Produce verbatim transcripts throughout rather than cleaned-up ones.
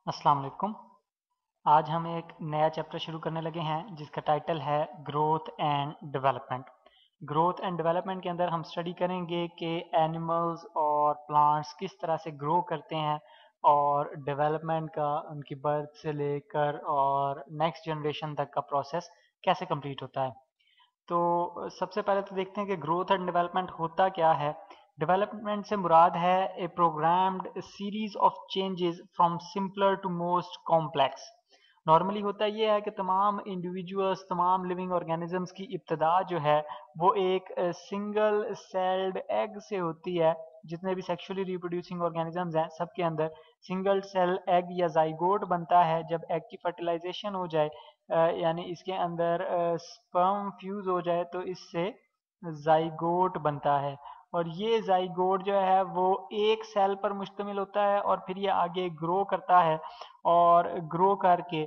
अस्सलाम वालेकुम। आज हम एक नया चैप्टर शुरू करने लगे हैं जिसका टाइटल है growth and development. Growth and development के अंदर हम स्टडी करेंगे कि एनिमल्स और प्लांट्स किस तरह से ग्रो करते हैं और डेवलपमेंट का उनकी बर्थ से लेकर और नेक्स्ट जनरेशन तक का प्रोसेस कैसे कंप्लीट होता है। तो सबसे पहले तो देखते हैं कि ग्रोथ एंड डेवलपमेंट होता क्या है। डेवलपमेंट से मुराद है a programmed series of changes from simpler to most complex. Normally होता ये है कि तमाम इंडिविजुअल्स, तमाम लिविंग ऑर्गेनिजम्स की इब्तदा जो है वो एक सिंगल सेल्ड एग से होती है। जितने भी सेक्सुअली रिप्रोड्यूसिंग ऑर्गेनिजम्स हैं सबके अंदर सिंगल सेल एग या जाइगोट बनता है। जब एग की फर्टिलाइजेशन हो जाए, यानी इसके अंदर स्पर्म फ्यूज हो जाए, तो इससे जाइगोट बनता है। और ये जाइगोट जो है वो एक सेल पर मुश्तमिल होता है और फिर ये आगे ग्रो करता है और ग्रो करके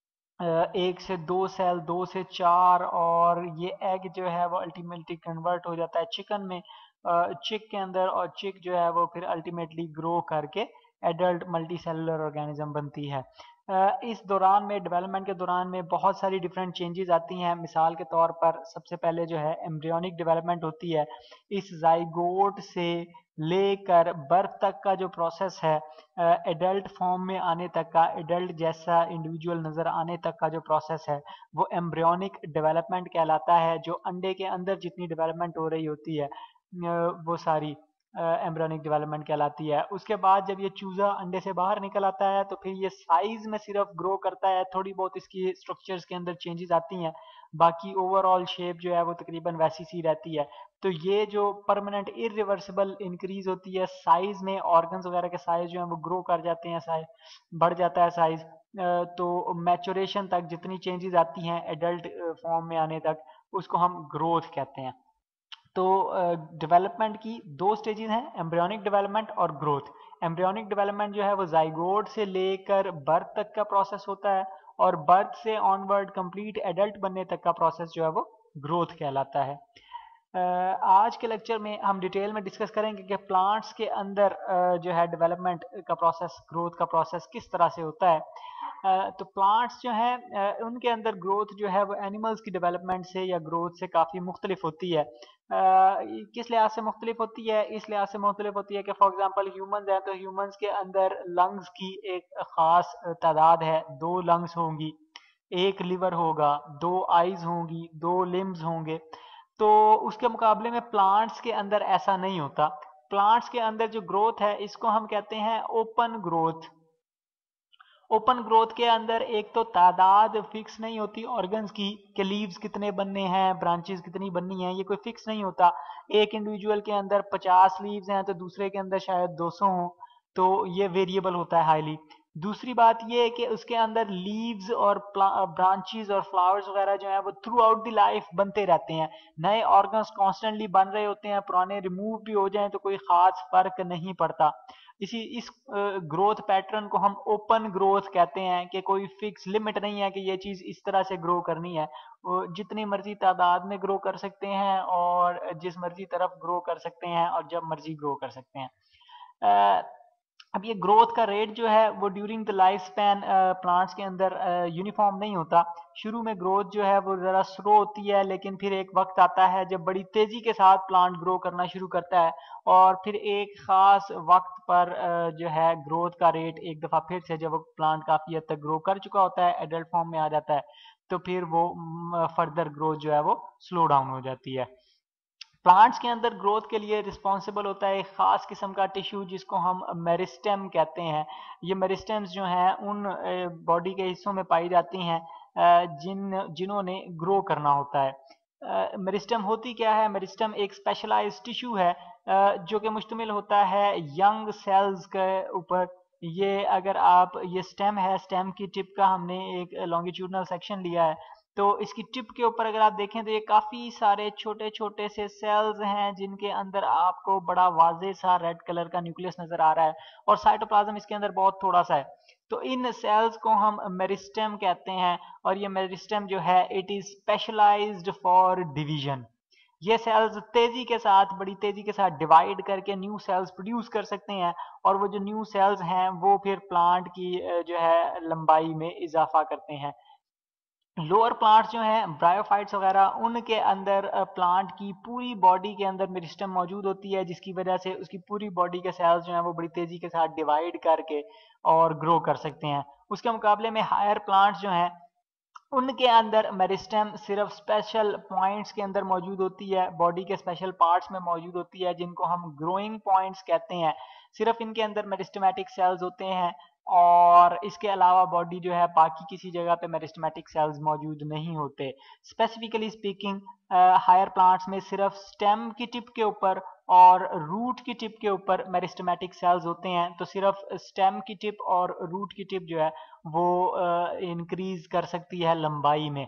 एक से दो सेल, दो से चार, और ये एग जो है वो अल्टीमेटली कन्वर्ट हो जाता है चिकन में, चिक के अंदर, और चिक जो है वो फिर अल्टीमेटली ग्रो करके एडल्ट मल्टी सेलुलर ऑर्गेनिज्म बनती है। इस दौरान में, डेवलपमेंट के दौरान में बहुत सारी डिफरेंट चेंजेस आती हैं। मिसाल के तौर पर सबसे पहले जो है एम्ब्रियोनिक डेवलपमेंट होती है। इस जाइगोट से लेकर बर्थ तक का जो प्रोसेस है, एडल्ट फॉर्म में आने तक का, एडल्ट जैसा इंडिविजुअल नज़र आने तक का जो प्रोसेस है वो एम्ब्रियोनिक डेवलपमेंट कहलाता है। जो अंडे के अंदर जितनी डेवलपमेंट हो रही होती है वो सारी एम्ब्रियोनिक डेवलपमेंट कहलाती है। उसके बाद जब ये चूजा अंडे से बाहर निकल आता है तो फिर ये साइज में सिर्फ ग्रो करता है, थोड़ी बहुत इसकी स्ट्रक्चर्स के अंदर चेंजेस आती हैं, बाकी ओवरऑल शेप जो है वो तकरीबन वैसी सी रहती है। तो ये जो परमानेंट इरिवर्सिबल इंक्रीज होती है साइज में, ऑर्गन्स वगैरह के साइज जो है वो ग्रो कर जाते हैं, साइज बढ़ जाता है साइज। तो मैचुरेशन तक जितनी चेंजेस आती हैं एडल्ट फॉर्म में आने तक, उसको हम ग्रोथ कहते हैं। तो डेवलपमेंट की दो स्टेजेस हैं, एम्ब्रियोनिक डेवलपमेंट और ग्रोथ। एम्ब्रियोनिक डेवलपमेंट जो है वो जाइगोट से लेकर बर्थ तक का प्रोसेस होता है, और बर्थ से ऑनवर्ड कंप्लीट एडल्ट बनने तक का प्रोसेस जो है वो ग्रोथ कहलाता है। अ, आज के लेक्चर में हम डिटेल में डिस्कस करेंगे कि प्लांट्स के अंदर अ, जो है डेवलपमेंट का प्रोसेस, ग्रोथ का प्रोसेस किस तरह से होता है। अ, तो प्लांट्स जो हैं अ, उनके अंदर ग्रोथ जो है वो एनिमल्स की डेवलपमेंट से या ग्रोथ से काफ़ी मुख्तलिफ होती है। अ, किस लिहाज से मुख्तलिफ होती है? इस लिहाज से मुख्तलिफ होती है कि फॉर एग्जांपल ह्यूमंस हैं तो ह्यूमंस के अंदर लंग्स की एक ख़ास तादाद है, दो लंग्स होंगी, एक लिवर होगा, दो आइज़ होंगी, दो लिम्स होंगे। तो उसके मुकाबले में प्लांट्स के अंदर ऐसा नहीं होता। प्लांट्स के अंदर जो ग्रोथ है इसको हम कहते हैं ओपन ग्रोथ। ओपन ग्रोथ के अंदर एक तो तादाद फिक्स नहीं होती ऑर्गन्स की कि लीव्स कितने बनने हैं, ब्रांचेस कितनी बननी है, ये कोई फिक्स नहीं होता। एक इंडिविजुअल के अंदर पचास लीव्स हैं तो दूसरे के अंदर शायद दो सौ हो, तो ये वेरिएबल होता है हाईली। दूसरी बात ये है कि उसके अंदर लीव्स और ब्रांचेस और फ्लावर्स वगैरह जो है वो थ्रू आउट द लाइफ बनते रहते हैं। नए ऑर्गन्स कॉन्स्टेंटली बन रहे होते हैं, पुराने रिमूव भी हो जाएं तो कोई खास फर्क नहीं पड़ता। इसी इस ग्रोथ पैटर्न को हम ओपन ग्रोथ कहते हैं कि कोई फिक्स लिमिट नहीं है कि ये चीज इस तरह से ग्रो करनी है। वो जितनी मर्जी तादाद में ग्रो कर सकते हैं और जिस मर्जी तरफ ग्रो कर सकते हैं और जब मर्जी ग्रो कर सकते हैं। अ, अब ये ग्रोथ का रेट जो है वो during the life span plants के अंदर यूनिफॉर्म नहीं होता। शुरू में ग्रोथ जो है वो ज़रा स्लो होती है, लेकिन फिर एक वक्त आता है जब बड़ी तेज़ी के साथ प्लांट ग्रो करना शुरू करता है, और फिर एक ख़ास वक्त पर अ, जो है ग्रोथ का रेट एक दफ़ा फिर से, जब वो प्लांट काफ़ी हद तक ग्रो कर चुका होता है, एडल्ट फॉर्म में आ जाता है, तो फिर वो फर्दर ग्रोथ जो है वो स्लो डाउन हो जाती है। प्लांट्स के अंदर ग्रोथ के लिए रिस्पॉन्सिबल होता है एक खास किस्म का टिश्यू जिसको हम मेरिस्टेम कहते हैं। ये मेरिस्टेम्स जो हैं उन बॉडी के हिस्सों में पाई जाती हैं जिन जिन्होंने ग्रो करना होता है। मेरिस्टेम होती क्या है? मेरिस्टेम एक स्पेशलाइज टिश्यू है जो कि मुश्तमिल होता है यंग सेल्स के ऊपर। ये अगर आप, ये स्टेम है, स्टेम की टिप का हमने एक लॉन्गिट्यूडनल सेक्शन लिया है, तो इसकी टिप के ऊपर अगर आप देखें तो ये काफी सारे छोटे छोटे से सेल्स हैं जिनके अंदर आपको बड़ा वाजे सा रेड कलर का न्यूक्लियस नजर आ रहा है, और साइटोप्लाज्म इसके अंदर बहुत थोड़ा सा है। तो इन सेल्स को हम मेरिस्टेम कहते हैं, और ये मेरिस्टेम जो है it is specialised for division. ये सेल्स तेजी के साथ बड़ी तेजी के साथ डिवाइड करके न्यू सेल्स प्रोड्यूस कर सकते हैं और वो जो न्यू सेल्स हैं वो फिर प्लांट की जो है लंबाई में इजाफा करते हैं। लोअर प्लांट्स जो हैं ब्रायोफाइट्स वगैरह, उनके अंदर प्लांट की पूरी बॉडी के अंदर मेरिस्टम मौजूद होती है, जिसकी वजह से उसकी पूरी बॉडी के सेल्स जो हैं वो बड़ी तेजी के साथ डिवाइड करके और ग्रो कर सकते हैं। उसके मुकाबले में हायर प्लांट्स जो हैं उनके अंदर मेरिस्टम सिर्फ स्पेशल पॉइंट्स के अंदर मौजूद होती है, बॉडी के स्पेशल पार्ट्स में मौजूद होती है, जिनको हम ग्रोइंग पॉइंट्स कहते हैं। सिर्फ इनके अंदर मेरिस्टमेटिक सेल्स होते हैं और इसके अलावा बॉडी जो है बाकी किसी जगह पे मेरिस्टमेटिक सेल्स मौजूद नहीं होते। स्पेसिफिकली स्पीकिंग हायर प्लांट्स में सिर्फ स्टेम की टिप के ऊपर और रूट की टिप के ऊपर मेरिस्टमेटिक सेल्स होते हैं, तो सिर्फ स्टेम की टिप और रूट की टिप जो है वो इंक्रीज कर सकती है लंबाई में।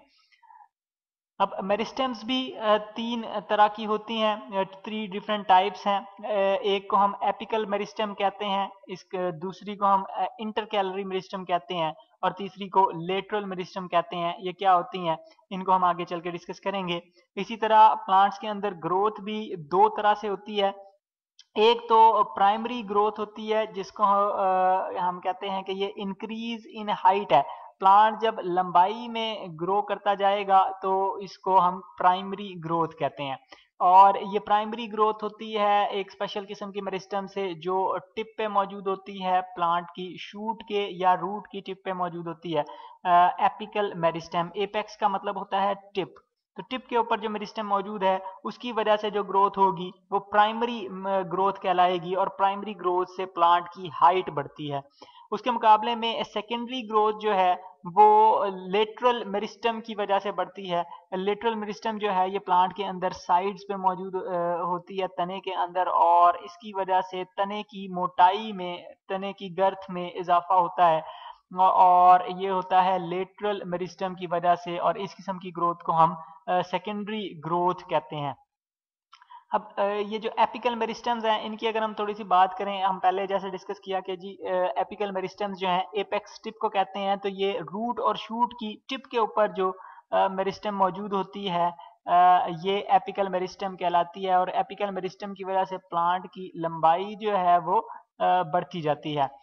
अब मेरिस्टेम्स भी अ, तीन तरह की होती हैं, थ्री डिफरेंट टाइप्स हैं। अ, एक को हम एपिकल मेरिस्टेम कहते हैं, इस दूसरी को हम इंटरकैलरी मेरिस्टेम कहते हैं और तीसरी को लेटरल मेरिस्टेम कहते हैं। ये क्या होती हैं इनको हम आगे चल के डिस्कस करेंगे। इसी तरह प्लांट्स के अंदर ग्रोथ भी दो तरह से होती है। एक तो प्राइमरी ग्रोथ होती है जिसको अ, हम कहते हैं कि ये इंक्रीज इन हाइट है। प्लांट जब लंबाई में ग्रो करता जाएगा तो इसको हम प्राइमरी ग्रोथ कहते हैं और ये प्राइमरी ग्रोथ होती है एक स्पेशल किस्म की मेरिस्टम से जो टिप पे मौजूद होती है, प्लांट की शूट के या रूट की टिप पे मौजूद होती है। एपिकल मेरिस्टम, एपेक्स का मतलब होता है टिप, तो टिप के ऊपर जो मेरिस्टम मौजूद है उसकी वजह से जो ग्रोथ होगी वो प्राइमरी ग्रोथ कहलाएगी और प्राइमरी ग्रोथ से प्लांट की हाइट बढ़ती है। उसके मुकाबले में सेकेंडरी ग्रोथ जो है वो लेटरल मेरिस्टम की वजह से बढ़ती है। लेटरल मेरिस्टम जो है ये प्लांट के अंदर साइड्स पे मौजूद होती है तने के अंदर और इसकी वजह से तने की मोटाई में, तने की गर्थ में इजाफा होता है और ये होता है लेटरल मेरिस्टम की वजह से और इस किस्म की ग्रोथ को हम सेकेंडरी ग्रोथ कहते हैं। अब ये जो एपिकल मेरिस्टम्स हैं इनकी अगर हम थोड़ी सी बात करें, हम पहले जैसे डिस्कस किया कि जी एपिकल मेरिस्टम्स जो हैं एपेक्स टिप को कहते हैं, तो ये रूट और शूट की टिप के ऊपर जो मेरिस्टम मौजूद होती है ये एपिकल मेरिस्टम कहलाती है और एपिकल मेरिस्टम की वजह से प्लांट की लंबाई जो है वो बढ़ती जाती है।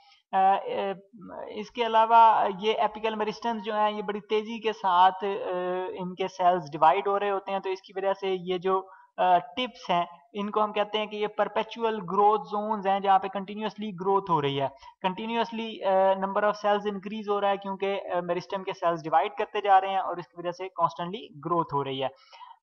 इसके अलावा ये एपिकल मेरिस्टम्स जो हैं ये बड़ी तेजी के साथ इनके सेल्स डिवाइड हो रहे होते हैं, तो इसकी वजह से ये जो टिप्स हैं इनको हम कहते हैं कि ये परपेचुअल ग्रोथ जोन्स हैं जहाँ पे कंटिन्यूसली ग्रोथ हो रही है। Continuously number of cells increase हो रहा है क्योंकि मेरिस्टम के सेल्स डिवाइड करते जा रहे हैं और इसकी वजह से कॉन्स्टेंटली ग्रोथ हो रही है।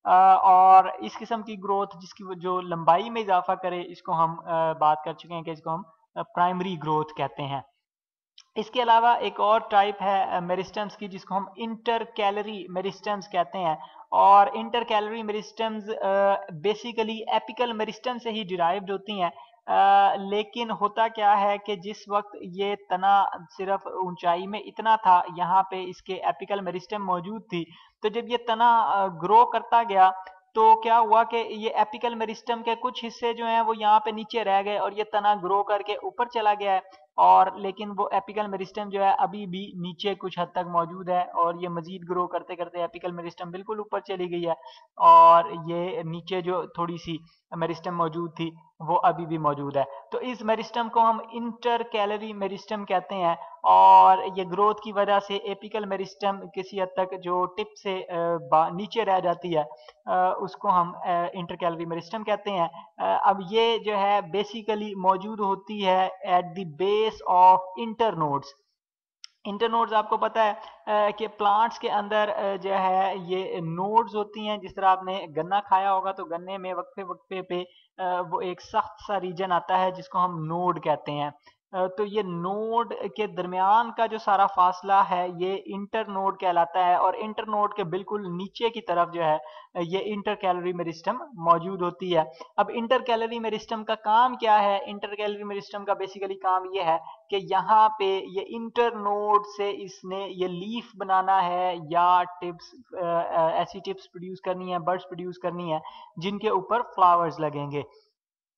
और इस किस्म की ग्रोथ जिसकी जो लंबाई में इजाफा करे इसको हम बात कर चुके हैं कि इसको हम प्राइमरी ग्रोथ कहते हैं। इसके अलावा एक और टाइप है मेरिस्टम्स की जिसको हम इंटर कैलरी मेरिस्टम्स कहते हैं और intercalary meristems basically apical meristem से ही डिराइव्ड होती हैं। Uh, लेकिन होता क्या है कि जिस वक्त ये तना सिर्फ ऊंचाई में इतना था यहाँ पे इसके एपिकल मेरिस्टम मौजूद थी, तो जब ये तना ग्रो करता गया तो क्या हुआ कि ये एपिकल मेरिस्टम के कुछ हिस्से जो हैं वो यहाँ पे नीचे रह गए और ये तना ग्रो करके ऊपर चला गया है और लेकिन वो एपिकल मेरिस्टम जो है अभी भी नीचे कुछ हद तक मौजूद है और ये मजीद ग्रो करते करते एपिकल मेरिस्टम बिल्कुल ऊपर चली गई है और ये नीचे जो थोड़ी सी मेरिस्टम मौजूद थी वो अभी भी मौजूद है। तो इस मेरिस्टम को हम इंटर कैलरी मेरिस्टम कहते हैं और ये ग्रोथ की वजह से एपिकल मेरिस्टम किसी हद तक जो टिप से नीचे रह जाती है उसको हम इंटर कैलरी मेरिस्टम कहते हैं। अब ये जो है बेसिकली मौजूद होती है at the base of internodes. Internodes आपको पता है कि प्लांट्स के अंदर जो है ये नोड्स होती हैं। जिस तरह आपने गन्ना खाया होगा तो गन्ने में वक्फे वक्फे पे वो एक सख्त सा रीजन आता है जिसको हम नोड कहते हैं। तो ये नोड के दरमियान का जो सारा फासला है ये इंटर नोड कहलाता है और इंटर नोड के बिल्कुल नीचे की तरफ जो है ये इंटर कैलरी मेरिस्टम मौजूद होती है। अब इंटर कैलरी मेरिस्टम का काम क्या है? इंटर कैलरी मेरिस्टम का बेसिकली काम ये है कि यहाँ पे ये इंटर नोड से इसने ये लीफ बनाना है या टिप्स, ऐसी टिप्स प्रोड्यूस करनी है, बर्ड्स प्रोड्यूस करनी है जिनके ऊपर फ्लावर्स लगेंगे।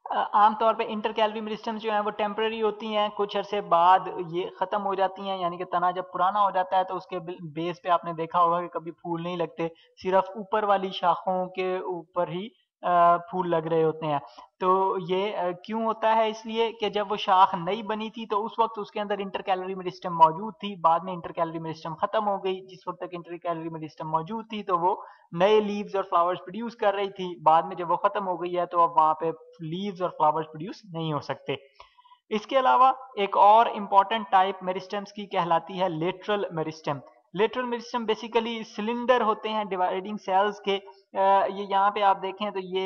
आमतौर पे इंटर कैलोरी मेरिस्टम्स जो हैं वो टेम्पररी होती हैं, कुछ अरसे बाद ये ख़त्म हो जाती हैं, यानी कि तना जब पुराना हो जाता है तो उसके बेस पे आपने देखा होगा कि कभी फूल नहीं लगते, सिर्फ ऊपर वाली शाखों के ऊपर ही अ, फूल लग रहे होते हैं। तो ये अ, क्यों होता है? इसलिए कि जब वो शाख नई बनी थी तो उस वक्त उसके अंदर इंटर कैलोरी मेरिस्टम मौजूद थी, बाद में इंटर कैलोरी मेरिस्टम खत्म हो गई। जिस वक्त तक इंटर कैलोरी मेरिस्टम मौजूद थी तो वो नए लीव्स और फ्लावर्स प्रोड्यूस कर रही थी, बाद में जब वो खत्म हो गई है तो अब वहां पे लीव्स और फ्लावर्स प्रोड्यूस नहीं हो सकते। इसके अलावा एक और इम्पॉर्टेंट टाइप मेरिस्टम्स की कहलाती है lateral meristem. Lateral meristem basically cylinder होते हैं डिवाइडिंग सेल्स के। अ, ये यहाँ पे आप देखें तो ये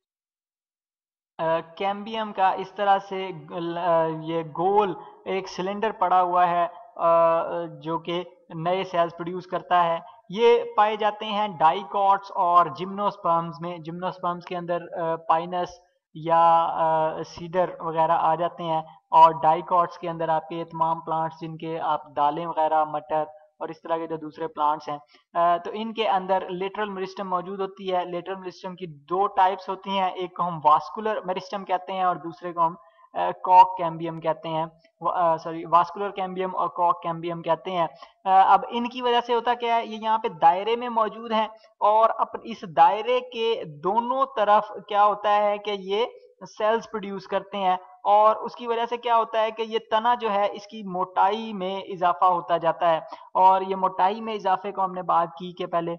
कैम्बियम का इस तरह से ये गोल एक सिलेंडर पड़ा हुआ है जो कि नए सेल्स प्रोड्यूस करता है। ये पाए जाते हैं डाइकॉट्स और जिम्नोस्पर्म्स में। जिम्नोस्पर्म्स के अंदर पाइनस या सीडर वगैरह आ जाते हैं, और डाइकॉट्स के अंदर आपके तमाम प्लांट्स जिनके आप दालें वगैरह, मटर और इस तरह के जो दूसरे प्लांट्स हैं, तो इनके अंदर लेटरल मेरिस्टम मौजूद होती है। लेटरल मेरिस्टम की दो टाइप्स होती हैं, एक को हम वास्कुलर मेरिस्टम कहते हैं और दूसरे को हम कॉक कैम्बियम कहते हैं, सॉरी वास्कुलर कैम्बियम और कॉक कैम्बियम कहते हैं। अब इनकी वजह से होता क्या है, ये यहाँ पे दायरे में मौजूद हैं और अब इस दायरे के दोनों तरफ क्या होता है कि ये सेल्स प्रोड्यूस करते हैं, और उसकी वजह से क्या होता है कि ये तना जो है इसकी मोटाई में इजाफा होता जाता है। और ये मोटाई में इजाफे को हमने बात की कि पहले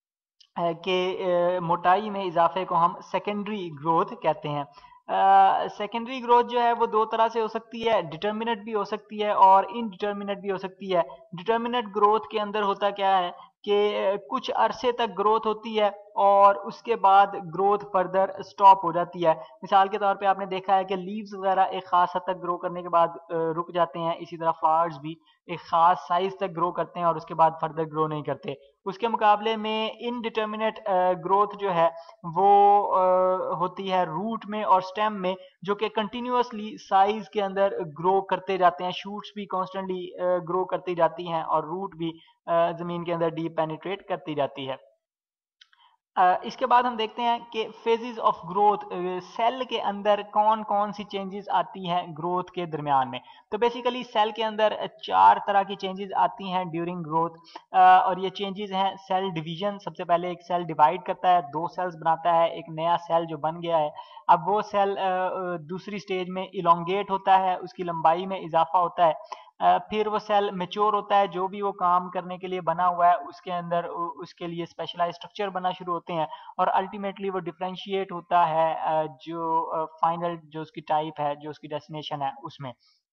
कि मोटाई में इजाफे को हम सेकेंडरी ग्रोथ कहते हैं। सेकेंडरी uh, ग्रोथ जो है वो दो तरह से हो सकती है, डिटर्मिनेट भी हो सकती है और इनडिटर्मिनेट भी हो सकती है। डिटर्मिनेट ग्रोथ के अंदर होता क्या है कि कुछ अरसे तक ग्रोथ होती है और उसके बाद ग्रोथ फर्दर स्टॉप हो जाती है। मिसाल के तौर पे आपने देखा है कि लीव्स वगैरह एक खास हद तक ग्रो करने के बाद रुक जाते हैं, इसी तरह फ्लावर्स भी एक खास साइज तक ग्रो करते हैं और उसके बाद फर्दर ग्रो नहीं करते। उसके मुकाबले में इनडिटर्मिनेट ग्रोथ जो है वो uh, होती है रूट में और स्टेम में, जो कि कंटिन्यूअसली साइज के अंदर ग्रो करते जाते हैं। शूट्स भी कॉन्स्टेंटली ग्रो करती जाती हैं और रूट भी uh, जमीन के अंदर डीप पेनिट्रेट करती जाती है। Uh, इसके बाद हम देखते हैं कि फेजेस ऑफ ग्रोथ, सेल के अंदर कौन कौन सी चेंजेस आती हैं ग्रोथ के दरमियान में। तो बेसिकली सेल के अंदर चार तरह की चेंजेस आती हैं ड्यूरिंग ग्रोथ, और ये चेंजेस हैं सेल डिवीजन। सबसे पहले एक सेल डिवाइड करता है, दो सेल्स बनाता है, एक नया सेल जो बन गया है। अब वो सेल दूसरी स्टेज में इलोंगेट होता है, उसकी लंबाई में इजाफा होता है। फिर वो सेल मेच्योर होता है, जो भी वो काम करने के लिए बना हुआ है उसके अंदर उसके लिए स्पेशलाइज स्ट्रक्चर बना शुरू होते हैं, और अल्टीमेटली वो डिफरेंशिएट होता है जो फाइनल जो उसकी टाइप है, जो उसकी डेस्टिनेशन है उसमें।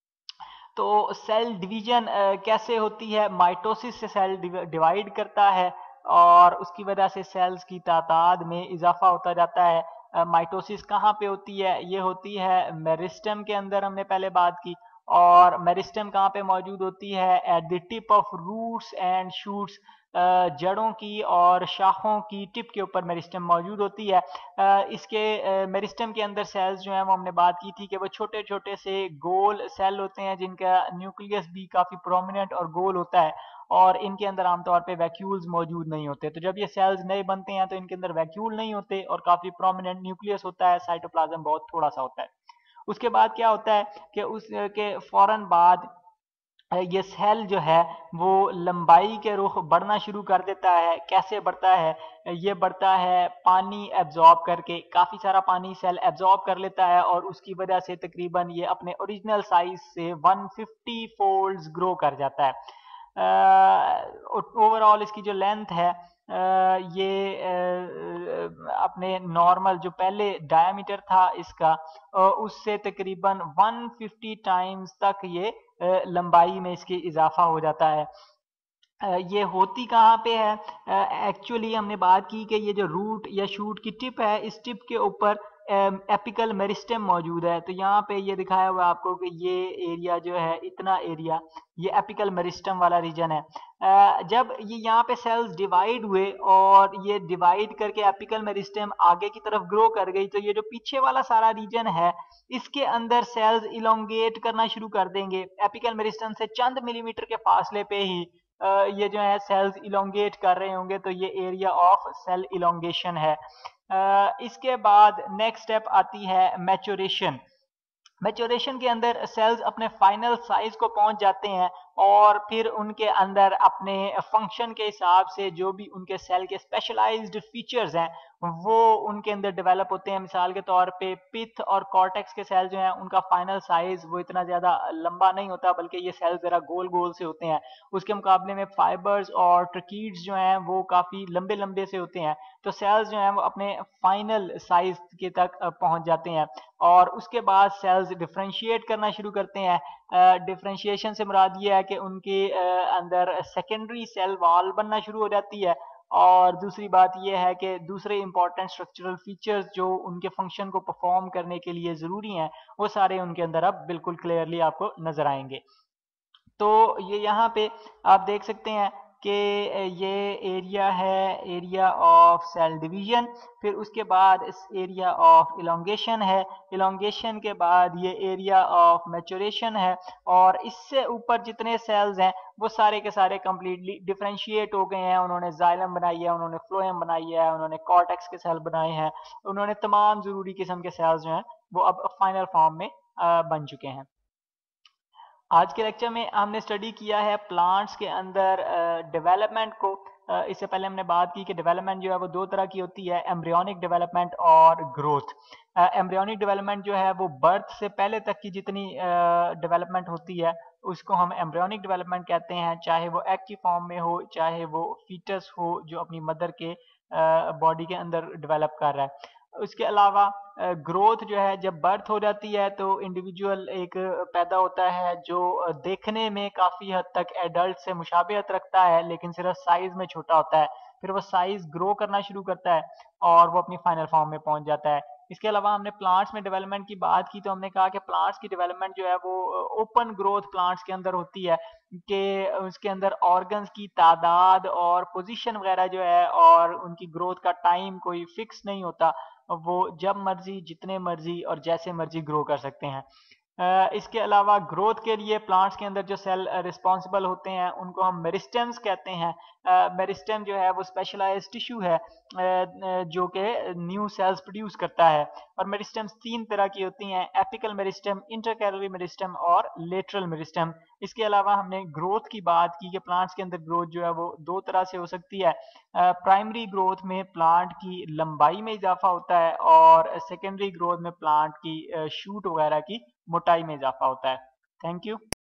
तो सेल डिवीजन कैसे होती है? माइटोसिस से सेल डिवाइड करता है और उसकी वजह से सेल्स की तादाद में इजाफा होता जाता है। माइटोसिस कहाँ पे होती है? ये होती है मेरिस्टम के अंदर, हमने पहले बात की। और मेरिस्टम कहाँ पे मौजूद होती है? At the tip of roots and shoots, जड़ों की और शाखों की टिप के ऊपर मेरिस्टम मौजूद होती है। इसके मेरिस्टम के अंदर सेल्स जो हैं वो हमने बात की थी कि वो छोटे छोटे से गोल सेल होते हैं जिनका न्यूक्लियस भी काफी प्रोमिनेंट और गोल होता है, और इनके अंदर आमतौर पे वैक्यूल्स मौजूद नहीं होते। तो जब ये सेल्स नए बनते हैं तो इनके अंदर वैक्यूल नहीं होते और काफी प्रोमिनेंट न्यूक्लियस होता है, साइटोप्लाज्म बहुत थोड़ा सा होता है। उसके बाद क्या होता है कि उसके फौरन बाद ये सेल जो है वो लंबाई के रुख बढ़ना शुरू कर देता है। कैसे बढ़ता है? ये बढ़ता है पानी एब्जॉर्ब करके, काफ़ी सारा पानी सेल एब्जॉर्ब कर लेता है और उसकी वजह से तकरीबन ये अपने ओरिजिनल साइज से एक सौ पचास फोल्ड्स ग्रो कर जाता है। ओवरऑल इसकी जो लेंथ है Uh, ये uh, अपने नॉर्मल जो पहले डायमीटर था इसका, uh, उससे तकरीबन एक सौ पचास टाइम्स तक ये uh, लंबाई में इसकी इजाफा हो जाता है। ये होती कहाँ पे है? एक्चुअली हमने बात की कि ये जो रूट या शूट की टिप है, इस टिप के ऊपर एपिकल मेरिस्टेम मौजूद है। तो यहाँ पे ये दिखाया हुआ है आपको कि ये एरिया जो है, इतना एरिया, ये एपिकल मेरिस्टेम वाला रीजन है। जब ये यहाँ पे सेल्स डिवाइड हुए और ये डिवाइड करके एपिकल मेरिस्टेम आगे की तरफ ग्रो कर गई, तो ये जो पीछे वाला सारा रीजन है इसके अंदर सेल्स इलोंगेट करना शुरू कर देंगे। एपिकल मेरिस्टेम से चंद मिलीमीटर के फासले पे ही ये जो है सेल्स इलोंगेट कर रहे होंगे, तो ये एरिया ऑफ सेल इलोंगेशन है। इसके बाद नेक्स्ट स्टेप आती है मैच्योरेशन। मैच्योरेशन के अंदर सेल्स अपने फाइनल साइज को पहुंच जाते हैं और फिर उनके अंदर अपने फंक्शन के हिसाब से जो भी उनके सेल के स्पेशलाइज्ड फीचर्स हैं वो उनके अंदर डेवलप होते हैं। मिसाल के तौर पे पिथ और कॉर्टेक्स के सेल जो हैं उनका फाइनल साइज वो इतना ज़्यादा लंबा नहीं होता, बल्कि ये सेल ज़रा गोल गोल से होते हैं। उसके मुकाबले में फाइबर्स और ट्रकीड्स जो हैं वो काफ़ी लंबे लंबे से होते हैं। तो सेल्स जो हैं वो अपने फाइनल साइज के तक पहुंच जाते हैं और उसके बाद सेल्स डिफ्रेंशिएट करना शुरू करते हैं। डिफ्रेंशिएशन से मुराद ये है कि उनके अंदर सेकेंडरी सेल वॉल बनना शुरू हो जाती है और दूसरी बात यह है कि दूसरे इंपॉर्टेंट स्ट्रक्चरल फीचर्स जो उनके फंक्शन को परफॉर्म करने के लिए ज़रूरी हैं वो सारे उनके अंदर अब बिल्कुल क्लियरली आपको नज़र आएंगे। तो ये यहाँ पे आप देख सकते हैं कि ये एरिया है, एरिया ऑफ सेल डिवीजन। फिर उसके बाद इस एरिया ऑफ इलोंगेशन है, इलोंगेशन के बाद ये एरिया ऑफ मैच्योरेशन है और इससे ऊपर जितने सेल्स हैं वो सारे के सारे कंप्लीटली डिफरेंशिएट हो गए हैं। उन्होंने जाइलम बनाई है, उन्होंने फ्लोएम बनाई है, उन्होंने कॉर्टेक्स के सेल बनाए हैं, उन्होंने तमाम ज़रूरी किस्म के सेल्स जो हैं वो अब फाइनल फॉर्म में बन चुके हैं। आज के लेक्चर में हमने स्टडी किया है प्लांट्स के अंदर डेवलपमेंट को। uh, इससे पहले हमने बात की कि डेवलपमेंट जो है वो दो तरह की होती है, एम्ब्रियोनिक डेवलपमेंट और ग्रोथ। एम्ब्रियोनिक डेवलपमेंट जो है वो बर्थ से पहले तक की जितनी डेवलपमेंट uh, होती है उसको हम एम्ब्रियोनिक डेवलपमेंट कहते हैं, चाहे वो एग की फॉर्म में हो, चाहे वो फीटस हो जो अपनी मदर के बॉडी uh, के अंदर डेवलप कर रहा है। उसके अलावा ग्रोथ जो है जब बर्थ हो जाती है तो इंडिविजुअल एक पैदा होता है जो देखने में काफ़ी हद तक एडल्ट से मुशाबिहत रखता है लेकिन सिर्फ साइज में छोटा होता है। फिर वो साइज ग्रो करना शुरू करता है और वो अपनी फाइनल फॉर्म में पहुंच जाता है। इसके अलावा हमने प्लांट्स में डेवलपमेंट की बात की तो हमने कहा कि प्लांट्स की डेवलपमेंट जो है वो ओपन ग्रोथ प्लांट्स के अंदर होती है कि उसके अंदर ऑर्गन्स की तादाद और पोजीशन वगैरह जो है और उनकी ग्रोथ का टाइम कोई फिक्स नहीं होता, वो जब मर्जी जितने मर्जी और जैसे मर्जी ग्रो कर सकते हैं। इसके अलावा ग्रोथ के लिए प्लांट्स के अंदर जो सेल रिस्पॉन्सिबल होते हैं उनको हम मेरिस्टेम्स कहते हैं। मेरिस्टेम जो है वो स्पेशलाइज्ड टिश्यू है जो कि न्यू सेल्स प्रोड्यूस करता है और मेरिस्टेम्स तीन तरह की होती हैं, एपिकल मेरिस्टेम, इंटरकैलरी मेरिस्टेम और लेटरल मेरिस्टेम। इसके अलावा हमने ग्रोथ की बात की कि प्लांट्स के अंदर ग्रोथ जो है वो दो तरह से हो सकती है। प्राइमरी ग्रोथ में प्लांट की लंबाई में इजाफा होता है और सेकेंडरी ग्रोथ में प्लांट की शूट वगैरह की मोटाई में इजाफा होता है। Thank you.